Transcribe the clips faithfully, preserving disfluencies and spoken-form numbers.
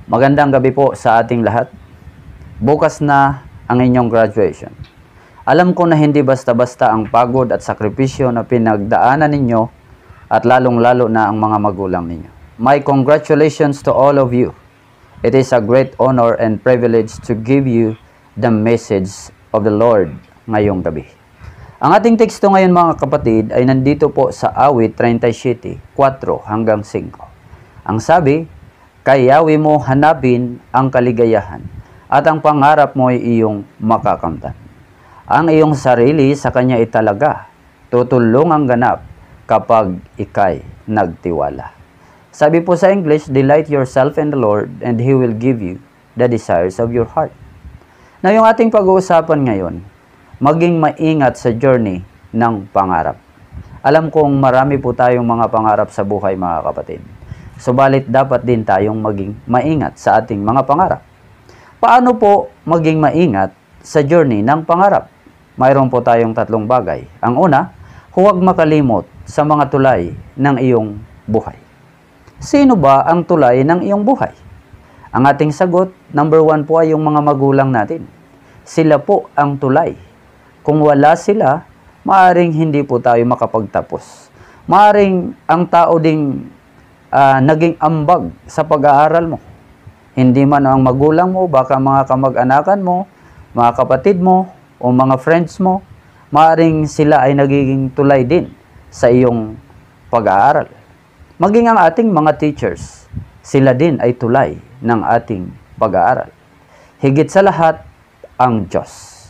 Magandang gabi po sa ating lahat. Bukas na ang inyong graduation. Alam ko na hindi basta-basta ang pagod at sakripisyo na pinagdaanan ninyo at lalong-lalo na ang mga magulang ninyo. My congratulations to all of you. It is a great honor and privilege to give you the message of the Lord ngayong gabi. Ang ating teksto ngayon mga kapatid ay nandito po sa Awit thirty-seven, four hanggang five. Ang sabi, kayawi mo hanapin ang kaligayahan at ang pangarap mo ay iyong makakamtan. Ang iyong sarili sa Kanya italaga, tutulungang ganap kapag ikay nagtiwala. Sabi po sa English, delight yourself in the Lord and He will give you the desires of your heart. Na yung ating pag-uusapan ngayon, maging maingat sa journey ng pangarap. Alam kong marami po tayong mga pangarap sa buhay mga kapatid. Subalit dapat din tayong maging maingat sa ating mga pangarap. Paano po maging maingat sa journey ng pangarap? Mayroon po tayong tatlong bagay. Ang una, huwag makalimot sa mga tulay ng iyong buhay. Sino ba ang tulay ng iyong buhay? Ang ating sagot, number one po ay yung mga magulang natin. Sila po ang tulay. Kung wala sila, maaring hindi po tayo makapagtapos. Maaring ang tao ding Uh, naging ambag sa pag-aaral mo. Hindi man ang magulang mo, baka mga kamag-anakan mo, mga kapatid mo, o mga friends mo, maaring sila ay nagiging tulay din sa iyong pag-aaral. Maging ang ating mga teachers, sila din ay tulay ng ating pag-aaral. Higit sa lahat, ang Diyos.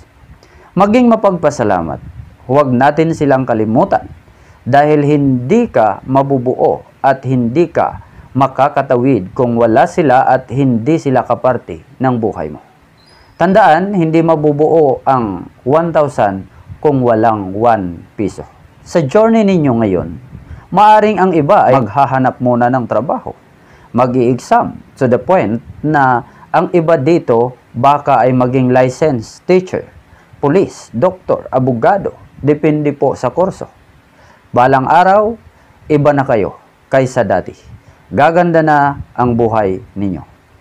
Maging mapagpasalamat, huwag natin silang kalimutan dahil hindi ka mabubuo at hindi ka makakatawid kung wala sila at hindi sila kaparte ng buhay mo. Tandaan, hindi mabubuo ang one thousand kung walang one piso. Sa journey ninyo ngayon, maaring ang iba ay maghahanap muna ng trabaho, mag-i-exam to the point na ang iba dito baka ay maging licensed teacher, police, doktor, abogado, depende po sa kurso. Balang araw, iba na kayo kaysa dati. Gaganda na ang buhay ninyo.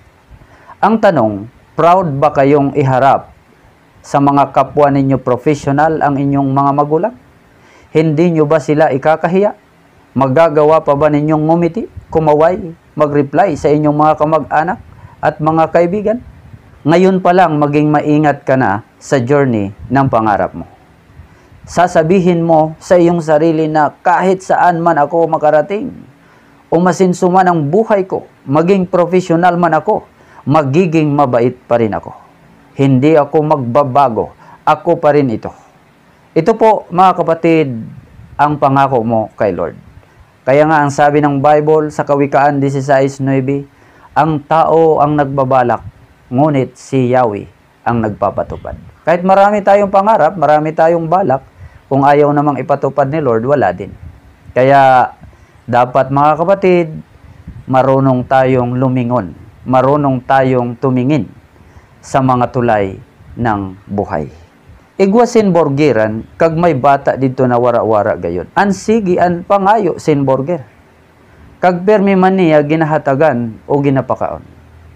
Ang tanong, proud ba kayong iharap sa mga kapwa ninyo professional ang inyong mga magulang? Hindi nyo ba sila ikakahiya? Magagawa pa ba ninyong ngumiti, kumaway, mag-reply sa inyong mga kamag-anak at mga kaibigan? Ngayon pa lang maging maingat ka na sa journey ng pangarap mo. Sasabihin mo sa iyong sarili na kahit saan man ako makarating, umasinso man ang buhay ko, maging professional man ako, magiging mabait pa rin ako. Hindi ako magbabago, ako pa rin ito. Ito po mga kapatid, ang pangako mo kay Lord. Kaya nga ang sabi ng Bible sa Kawikaan sixteen nine, ang tao ang nagbabalak, ngunit si Yahweh ang nagpapatupad. Kahit marami tayong pangarap, marami tayong balak, kung ayaw namang ipatupad ni Lord, wala din. Kaya dapat mga kapatid, marunong tayong lumingon, marunong tayong tumingin sa mga tulay ng buhay. Igwa sinborgeran, kag may bata dito na wara-wara gayon. Ansigi an pangayo sinborger. Kag permi man niya ginahatagan o ginapakaon.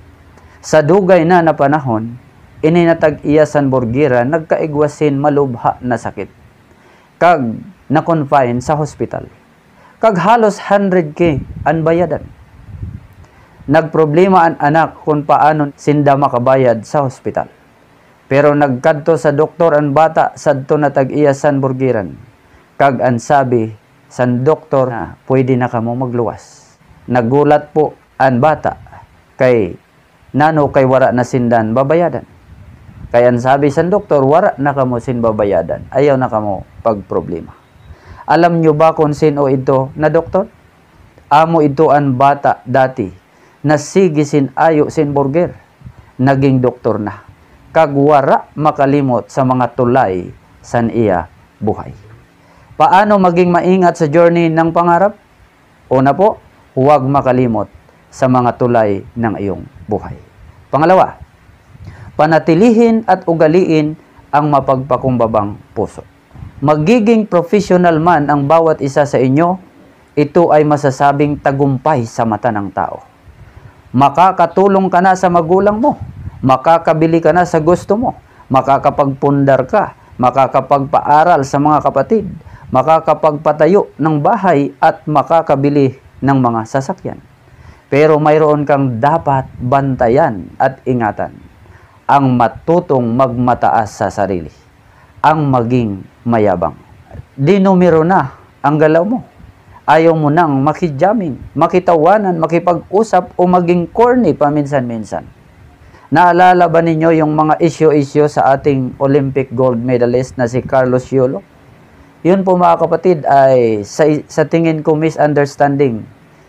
Sa dugay na na panahon, ininatag iya sanborgeran, nagkaigwasin malubha na sakit. Kag na-confine sa hospital. Kag halos one hundred K ang bayadan. Nagproblema ang anak kung paano sinda makabayad sa hospital. Pero nagkadto sa doktor ang bata sadto na tag-iya san burgiran. Kag ang sabi san doktor na pwede na kamo magluwas. Nagulat po ang bata kay nano kay wara na sindan babayadan. Kaya ang sabi san doktor wara na kamo sin babayadan. Ayaw na kamo pagproblema. Alam nyo ba kung sino ito na doktor? Amo ito ang bata dati na sige sin ayo sin burger. Naging doktor na. Kagwara makalimot sa mga tulay san iya buhay. Paano maging maingat sa journey ng pangarap? Una po, huwag makalimot sa mga tulay ng iyong buhay. Pangalawa, panatilihin at ugaliin ang mapagpakumbabang puso. Magiging professional man ang bawat isa sa inyo, ito ay masasabing tagumpay sa mata ng tao. Makakatulong ka na sa magulang mo. Makakabili ka na sa gusto mo. Makakapagpundar ka. Makakapagpaaral sa mga kapatid. Makakapagpatayo ng bahay at makakabili ng mga sasakyan. Pero mayroon kang dapat bantayan at ingatan. Ang matutong magmataas sa sarili. Ang maging mayabang. Di numero na ang galaw mo. Ayaw mo nang makijaming, makitawanan, makipag-usap o maging corny paminsan-minsan. Naalala ba ninyo yung mga issue-issue sa ating Olympic gold medalist na si Carlos Yulo? Yun po mga kapatid ay sa, sa tingin ko misunderstanding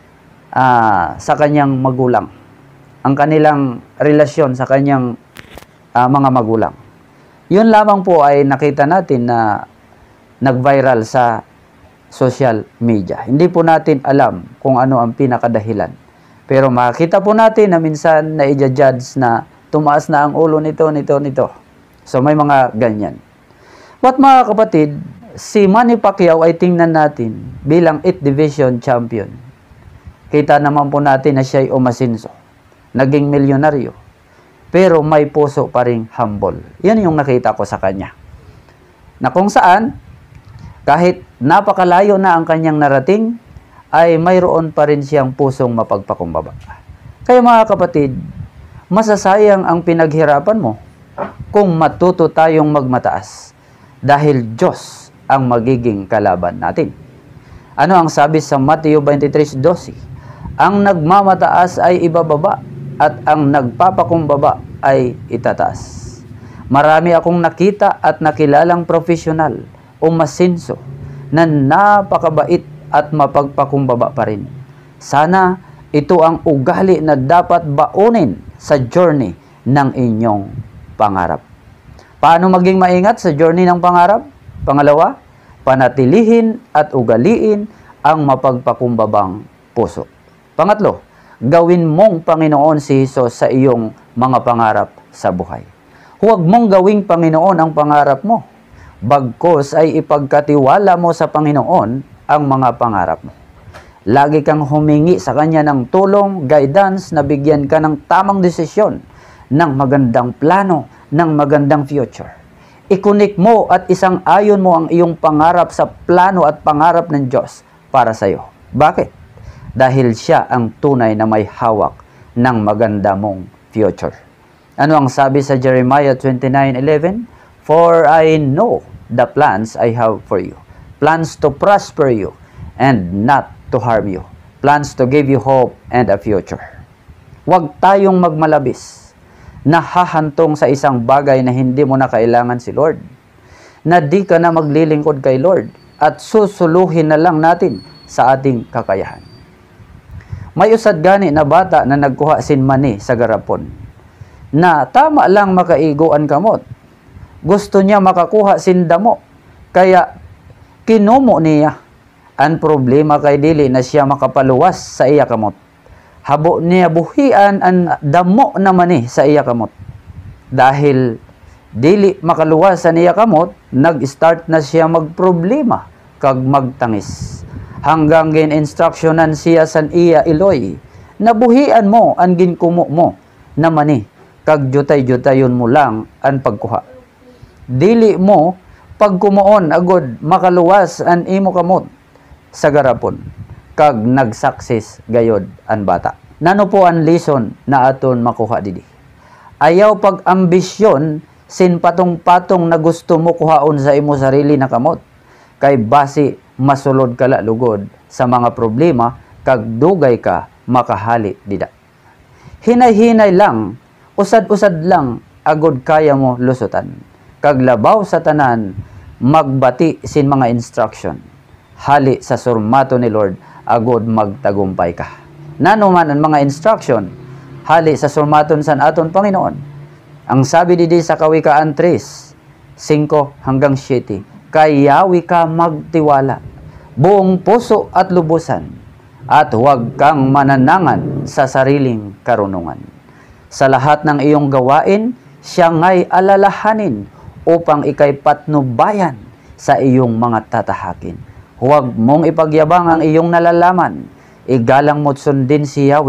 uh, sa kanyang magulang. Ang kanilang relasyon sa kanyang uh, mga magulang. Yun lamang po ay nakita natin na nag-viral sa social media. Hindi po natin alam kung ano ang pinakadahilan. Pero makita po natin na minsan na i-judge na tumaas na ang ulo nito, nito, nito. So may mga ganyan. But mga kapatid, si Manny Pacquiao ay tingnan natin bilang eighth division champion. Kita naman po natin na siya ay umasinso. Naging milyonaryo. Pero may puso pa ring humble. Yan yung nakita ko sa kanya. Na kung saan, kahit napakalayo na ang kanyang narating, ay mayroon pa rin siyang pusong mapagpakumbaba. Kaya mga kapatid, masasayang ang pinaghirapan mo kung matuto tayong magmataas dahil Diyos ang magiging kalaban natin. Ano ang sabi sa Mateo twenty-three twelve? Ang nagmamataas ay ibababa at ang nagpapakumbaba ay itataas. Marami akong nakita at nakilalang profesional o masinso na napakabait at mapagpakumbaba pa rin. Sana ito ang ugali na dapat baunin sa journey ng inyong pangarap. Paano maging maingat sa journey ng pangarap? Pangalawa, panatilihin at ugaliin ang mapagpakumbabang puso. Pangatlo, gawin mong Panginoon si Jesus sa iyong mga pangarap sa buhay. Huwag mong gawing Panginoon ang pangarap mo. Bagkos ay ipagkatiwala mo sa Panginoon ang mga pangarap mo. Lagi kang humingi sa Kanya ng tulong, guidance, na bigyan ka ng tamang desisyon, ng magandang plano, ng magandang future. I-connect mo at isang ayon mo ang iyong pangarap sa plano at pangarap ng Diyos para sa iyo. Bakit? Dahil siya ang tunay na may hawak ng maganda mong future. Ano ang sabi sa Jeremiah twenty-nine eleven? For I know the plans I have for you. Plans to prosper you and not to harm you. Plans to give you hope and a future. Huwag tayong magmalabis na hahantong sa isang bagay na hindi mo na kailangan si Lord. Na di ka na maglilingkod kay Lord at susuluhin na lang natin sa ating kakayahan. May usad gani na bata na nagkuha sin mani sa garapon na tama lang makaiguan kamot. Gusto niya makakuha sindamo, kaya kinumo niya. Ang problema kay dili na siya makapaluwas sa iya kamot. Habo niya buhian ang damo naman ni sa iya kamot. Dahil dili makaluwas sa iya kamot, nag-start na siya magproblema kag magtangis. Hanggang gin-instructionan siya san iya iloy, nabuhian mo ang ginkumo mo naman ni, kag jutay-jutayon mo lang ang pagkuha. Dili mo pagkumuon agod makaluwas an imo kamot sa garapon kag nagsaksis gayod an bata. Nano po ang lesson na aton makuha didi? Ayaw pag ambisyon sin patong-patong na gusto mo kuhaon sa imo sarili na kamot kay basi masulod ka lugod sa mga problema kag dugay ka makahali dida. Hinay-hinay lang, usad-usad lang agod kaya mo lusutan. Kaglabaw sa tanan, magbati sin mga instruction. Hali sa surmato ni Lord, agod magtagumpay ka. Nano man ang mga instruction, hali sa surmaton san aton Panginoon. Ang sabi didi sa Kawikaan three, five hanggang seven, kayawi ka magtiwala, buong puso at lubusan, at huwag kang mananangan sa sariling karunungan. Sa lahat ng iyong gawain, siya nga'y alalahanin, upang ikay patnubayan sa iyong mga tatahakin. Huwag mong ipagyabang ang iyong nalalaman. Igalang mo't sundin si Yahweh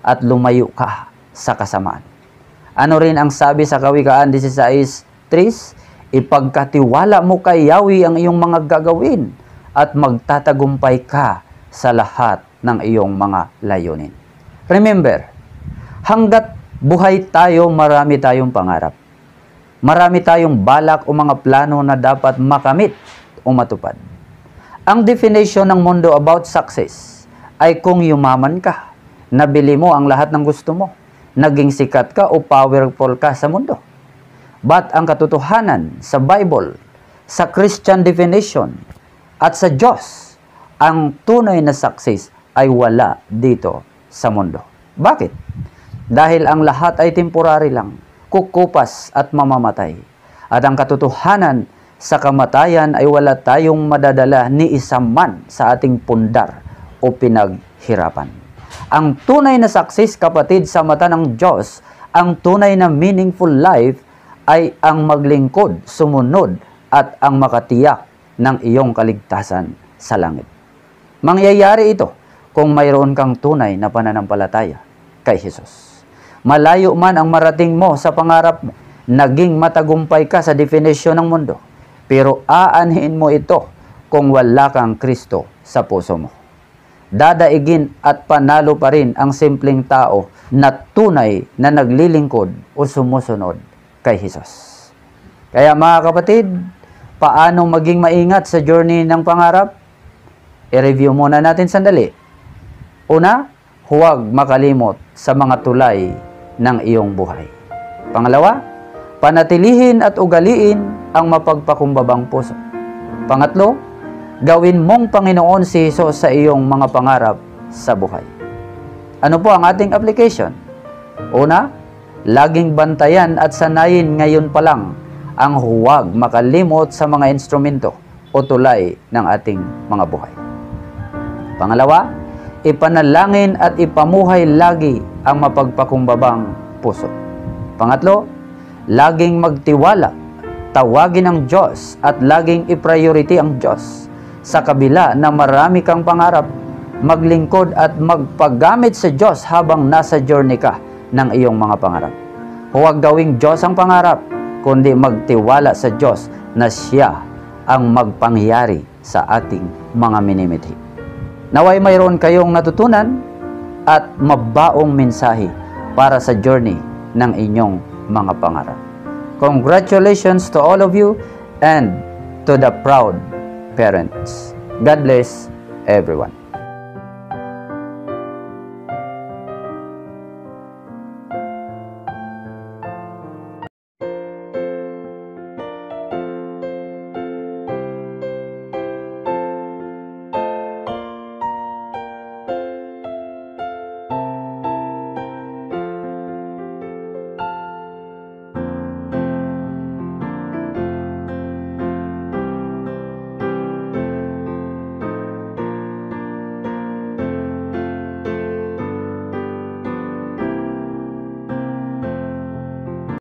at lumayo ka sa kasamaan. Ano rin ang sabi sa Kawikaan sixteen three? Ipagkatiwala mo kay Yahweh ang iyong mga gagawin at magtatagumpay ka sa lahat ng iyong mga layunin. Remember, hanggat buhay tayo, marami tayong pangarap. Marami tayong balak o mga plano na dapat makamit o matupad. Ang definition ng mundo about success ay kung yumaman ka, nabili mo ang lahat ng gusto mo, naging sikat ka o powerful ka sa mundo. But ang katotohanan sa Bible, sa Christian definition, at sa Diyos, ang tunay na success ay wala dito sa mundo. Bakit? Dahil ang lahat ay temporary lang, kukupas at mamamatay. At ang katotohanan sa kamatayan ay wala tayong madadala ni isa man sa ating pundar o pinaghirapan. Ang tunay na success, kapatid, sa mata ng Diyos, ang tunay na meaningful life ay ang maglingkod, sumunod at ang makatiyak ng iyong kaligtasan sa langit. Mangyayari ito kung mayroon kang tunay na pananampalataya kay Jesus. Malayo man ang marating mo sa pangarap mo, naging matagumpay ka sa definition ng mundo, pero aanhin mo ito kung wala kang Kristo sa puso mo. Dadaigin at panalo pa rin ang simpleng tao na tunay na naglilingkod o sumusunod kay Jesus. Kaya mga kapatid, paano maging maingat sa journey ng pangarap? I-review muna natin sandali. Una, huwag makalimot sa mga tulay ng iyong buhay. Pangalawa, panatilihin at ugaliin ang mapagpakumbabang puso. Pangatlo, gawin mong Panginoon si Jesus sa iyong mga pangarap sa buhay. Ano po ang ating application? Una, laging bantayan at sanayin ngayon pa lang ang huwag makalimot sa mga instrumento o tulay ng ating mga buhay. Pangalawa, ipanalangin at ipamuhay lagi ang mapagpakumbabang puso. Pangatlo, laging magtiwala, tawagin ang Diyos at laging i-priority ang Diyos. Sa kabila na marami kang pangarap, maglingkod at magpagamit sa Diyos habang nasa journey ka ng iyong mga pangarap. Huwag gawing Diyos ang pangarap, kundi magtiwala sa Diyos na Siya ang magpangyari sa ating mga minimithi. Naway mayroon kayong natutunan at mabaong mensahe para sa journey ng inyong mga pangarap. Congratulations to all of you and to the proud parents. God bless everyone.